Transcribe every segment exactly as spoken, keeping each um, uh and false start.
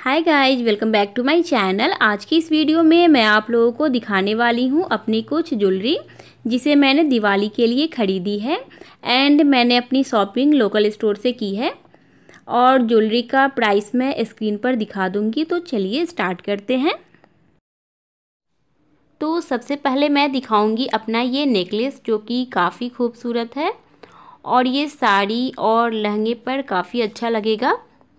Hi guys, welcome back to my channel. आज की इस वीडियो में मैं आप लोगों को दिखाने वाली हूँ अपनी कुछ ज्वेलरी जिसे मैंने दिवाली के लिए ख़रीदी है एंड मैंने अपनी शॉपिंग लोकल स्टोर से की है और ज्वेलरी का प्राइस मैं स्क्रीन पर दिखा दूँगी। तो चलिए स्टार्ट करते हैं। तो सबसे पहले मैं दिखाऊंगी अपना ये नेकलेस जो कि काफ़ी खूबसूरत है और ये साड़ी और लहंगे पर काफ़ी अच्छा लगेगा।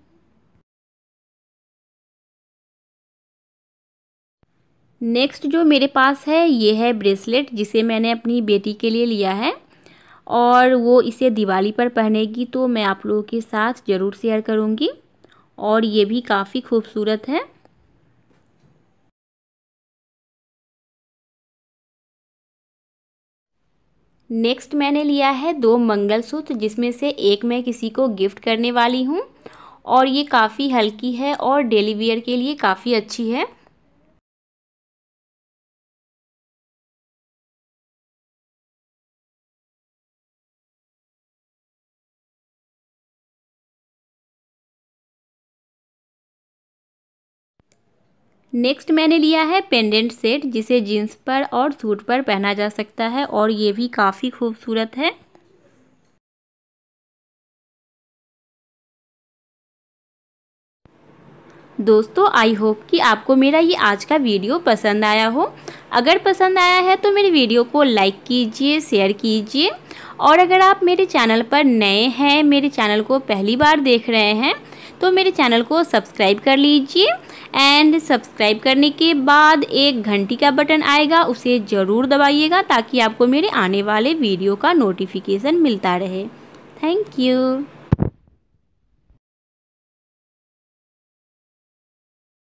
नेक्स्ट जो मेरे पास है ये है ब्रेसलेट जिसे मैंने अपनी बेटी के लिए लिया है और वो इसे दिवाली पर पहनेगी, तो मैं आप लोगों के साथ ज़रूर शेयर करूँगी और ये भी काफ़ी खूबसूरत है। नेक्स्ट मैंने लिया है दो मंगलसूत्र जिसमें से एक मैं किसी को गिफ्ट करने वाली हूँ और ये काफ़ी हल्की है और डेली वेयर के लिए काफ़ी अच्छी है। नेक्स्ट मैंने लिया है पेंडेंट सेट जिसे जीन्स पर और सूट पर पहना जा सकता है और ये भी काफ़ी खूबसूरत है। दोस्तों आई होप कि आपको मेरा ये आज का वीडियो पसंद आया हो। अगर पसंद आया है तो मेरी वीडियो को लाइक कीजिए, शेयर कीजिए और अगर आप मेरे चैनल पर नए हैं, मेरे चैनल को पहली बार देख रहे हैं तो मेरे चैनल को सब्सक्राइब कर लीजिए एंड सब्सक्राइब करने के बाद एक घंटी का बटन आएगा, उसे ज़रूर दबाइएगा ताकि आपको मेरे आने वाले वीडियो का नोटिफिकेशन मिलता रहे। Thank you.